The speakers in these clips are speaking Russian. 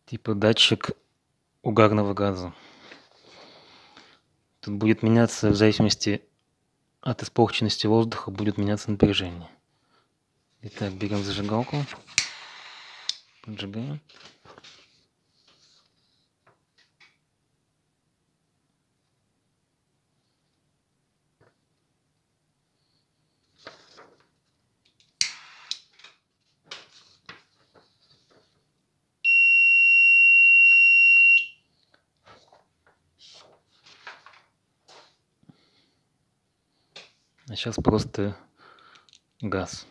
Типа датчик угарного газа. Тут будет меняться в зависимости от испорченности воздуха, будет меняться напряжение. Итак, берем зажигалку, поджигаем. А сейчас просто газ.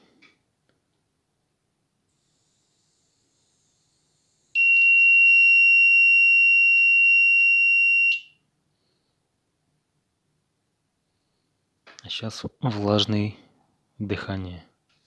А сейчас влажное дыхание.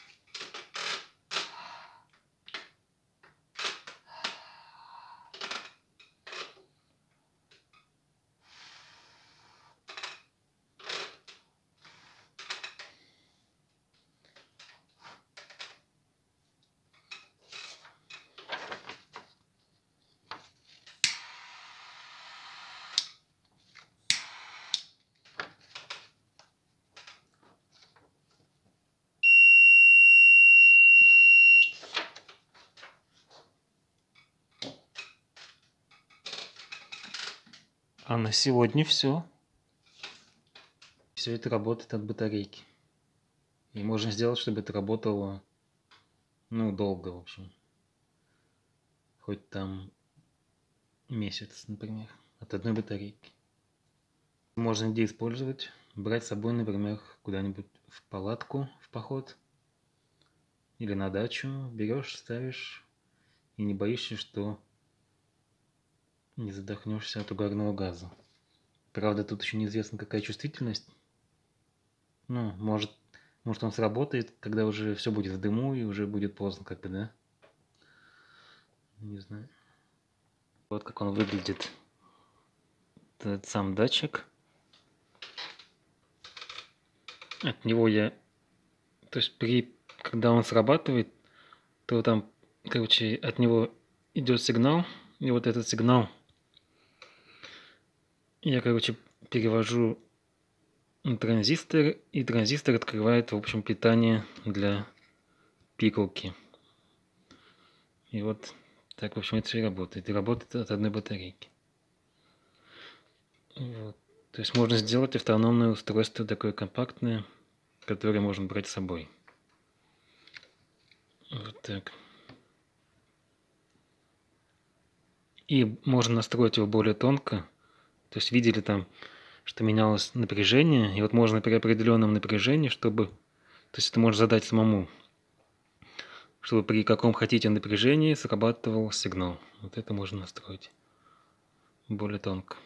А на сегодня все. Все это работает от батарейки. И можно сделать, чтобы это работало, долго, в общем. Хоть там месяц, например, от одной батарейки. Можно где использовать. Брать с собой, например, куда-нибудь в палатку, в поход. Или на дачу. Берешь, ставишь. И не боишься, что не задохнешься от угарного газа. Правда, тут еще неизвестно, какая чувствительность. Может он сработает, когда уже все будет в дыму и уже будет поздно, да? Не знаю. Вот как он выглядит. Этот сам датчик. От него то есть когда он срабатывает, то там, от него идет сигнал, и вот этот сигнал я, перевожу на транзистор, и транзистор открывает, в общем, питание для пикалки. И вот так, в общем, это все и работает. И работает от одной батарейки. Вот. То есть можно сделать автономное устройство такое компактное, которое можно брать с собой. Вот так. И можно настроить его более тонко. То есть видели там, что менялось напряжение. И вот можно при определенном напряжении, то есть это можно задать самому, чтобы при каком хотите напряжении срабатывал сигнал. Вот это можно настроить более тонко.